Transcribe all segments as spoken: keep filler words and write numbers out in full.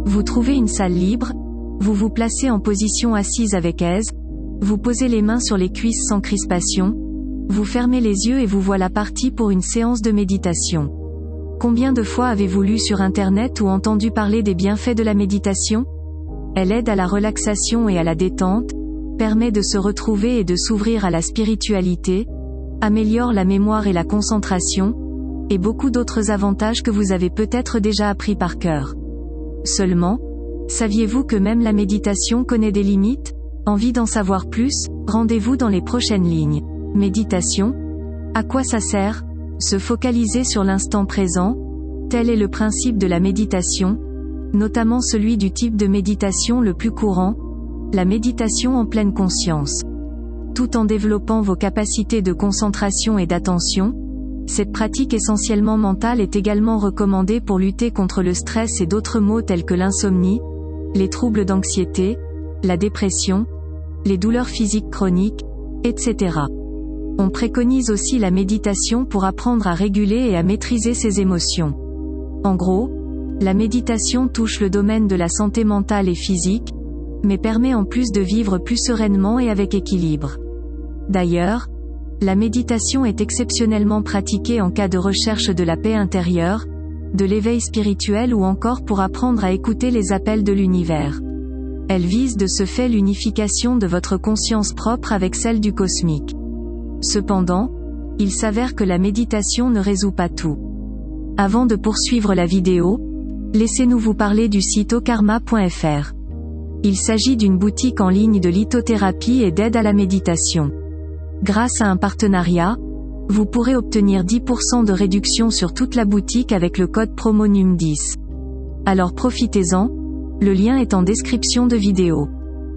Vous trouvez une salle libre, vous vous placez en position assise avec aise, vous posez les mains sur les cuisses sans crispation, vous fermez les yeux et vous voilà parti pour une séance de méditation. Combien de fois avez-vous lu sur Internet ou entendu parler des bienfaits de la méditation? Elle aide à la relaxation et à la détente, permet de se retrouver et de s'ouvrir à la spiritualité, améliore la mémoire et la concentration, et beaucoup d'autres avantages que vous avez peut-être déjà appris par cœur. Seulement, saviez-vous que même la méditation connaît des limites? Envie d'en savoir plus? Rendez-vous dans les prochaines lignes. Méditation? À quoi ça sert? Se focaliser sur l'instant présent, tel est le principe de la méditation, notamment celui du type de méditation le plus courant, la méditation en pleine conscience. Tout en développant vos capacités de concentration et d'attention, cette pratique essentiellement mentale est également recommandée pour lutter contre le stress et d'autres maux tels que l'insomnie, les troubles d'anxiété, la dépression, les douleurs physiques chroniques, et cetera. On préconise aussi la méditation pour apprendre à réguler et à maîtriser ses émotions. En gros, la méditation touche le domaine de la santé mentale et physique, mais permet en plus de vivre plus sereinement et avec équilibre. D'ailleurs, la méditation est exceptionnellement pratiquée en cas de recherche de la paix intérieure, de l'éveil spirituel ou encore pour apprendre à écouter les appels de l'univers. Elle vise de ce fait l'unification de votre conscience propre avec celle du cosmique. Cependant, il s'avère que la méditation ne résout pas tout. Avant de poursuivre la vidéo, laissez-nous vous parler du site okarma point f r. Il s'agit d'une boutique en ligne de lithothérapie et d'aide à la méditation. Grâce à un partenariat, vous pourrez obtenir dix pour cent de réduction sur toute la boutique avec le code promo N U M dix. Alors profitez-en, le lien est en description de vidéo.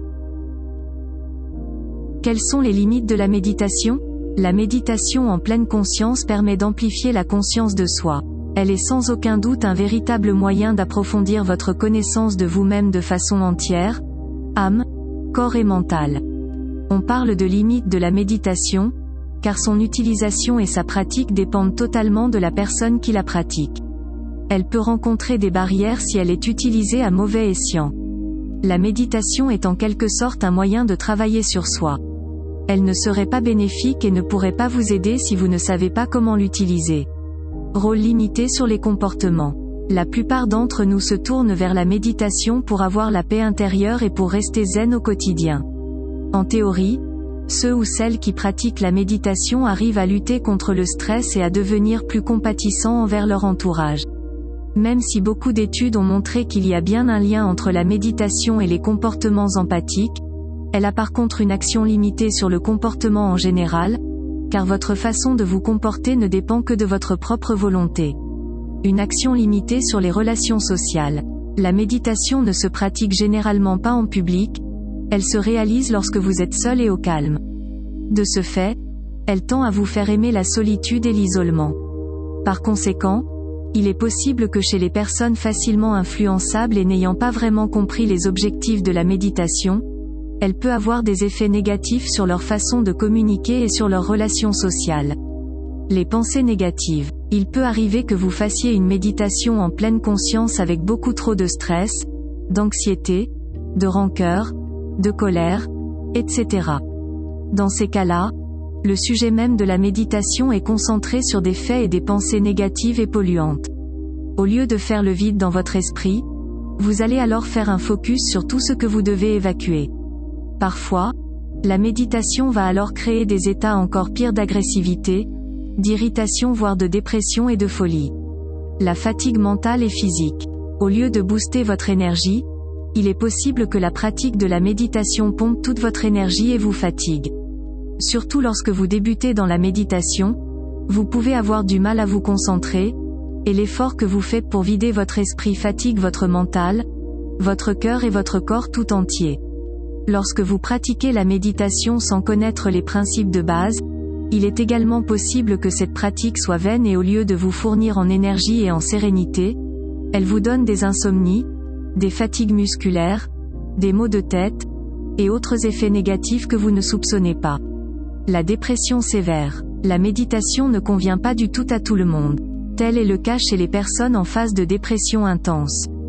Quelles sont les limites de la méditation? La méditation en pleine conscience permet d'amplifier la conscience de soi. Elle est sans aucun doute un véritable moyen d'approfondir votre connaissance de vous-même de façon entière, âme, corps et mental. On parle de limites de la méditation, car son utilisation et sa pratique dépendent totalement de la personne qui la pratique. Elle peut rencontrer des barrières si elle est utilisée à mauvais escient. La méditation est en quelque sorte un moyen de travailler sur soi. Elle ne serait pas bénéfique et ne pourrait pas vous aider si vous ne savez pas comment l'utiliser. Rôle limité sur les comportements. La plupart d'entre nous se tournent vers la méditation pour avoir la paix intérieure et pour rester zen au quotidien. En théorie, ceux ou celles qui pratiquent la méditation arrivent à lutter contre le stress et à devenir plus compatissants envers leur entourage. Même si beaucoup d'études ont montré qu'il y a bien un lien entre la méditation et les comportements empathiques, elle a par contre une action limitée sur le comportement en général, car votre façon de vous comporter ne dépend que de votre propre volonté. Une action limitée sur les relations sociales. La méditation ne se pratique généralement pas en public, elle se réalise lorsque vous êtes seul et au calme. De ce fait, elle tend à vous faire aimer la solitude et l'isolement. Par conséquent, il est possible que chez les personnes facilement influençables et n'ayant pas vraiment compris les objectifs de la méditation, elle peut avoir des effets négatifs sur leur façon de communiquer et sur leurs relations sociales. Les pensées négatives. Il peut arriver que vous fassiez une méditation en pleine conscience avec beaucoup trop de stress, d'anxiété, de rancœur, de colère, et cetera. Dans ces cas-là, le sujet même de la méditation est concentré sur des faits et des pensées négatives et polluantes. Au lieu de faire le vide dans votre esprit, vous allez alors faire un focus sur tout ce que vous devez évacuer. Parfois, la méditation va alors créer des états encore pires d'agressivité, d'irritation voire de dépression et de folie. La fatigue mentale et physique. Au lieu de booster votre énergie, il est possible que la pratique de la méditation pompe toute votre énergie et vous fatigue. Surtout lorsque vous débutez dans la méditation, vous pouvez avoir du mal à vous concentrer, et l'effort que vous faites pour vider votre esprit fatigue votre mental, votre cœur et votre corps tout entier. Lorsque vous pratiquez la méditation sans connaître les principes de base, il est également possible que cette pratique soit vaine et au lieu de vous fournir en énergie et en sérénité, elle vous donne des insomnies, des fatigues musculaires, des maux de tête, et autres effets négatifs que vous ne soupçonnez pas. La dépression sévère. La méditation ne convient pas du tout à tout le monde. Tel est le cas chez les personnes en phase de dépression intense.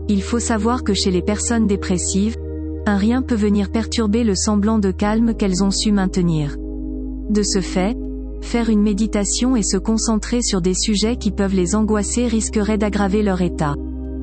Il faut savoir que chez les personnes dépressives, un rien peut venir perturber le semblant de calme qu'elles ont su maintenir. De ce fait, faire une méditation et se concentrer sur des sujets qui peuvent les angoisser risquerait d'aggraver leur état.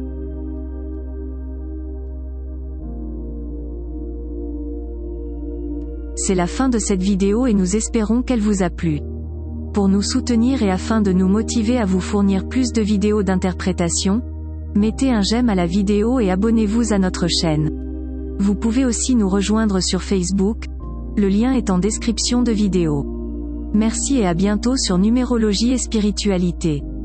C'est la fin de cette vidéo et nous espérons qu'elle vous a plu. Pour nous soutenir et afin de nous motiver à vous fournir plus de vidéos d'interprétation, mettez un j'aime à la vidéo et abonnez-vous à notre chaîne. Vous pouvez aussi nous rejoindre sur Facebook, le lien est en description de vidéo. Merci et à bientôt sur Numérologie et Spiritualité.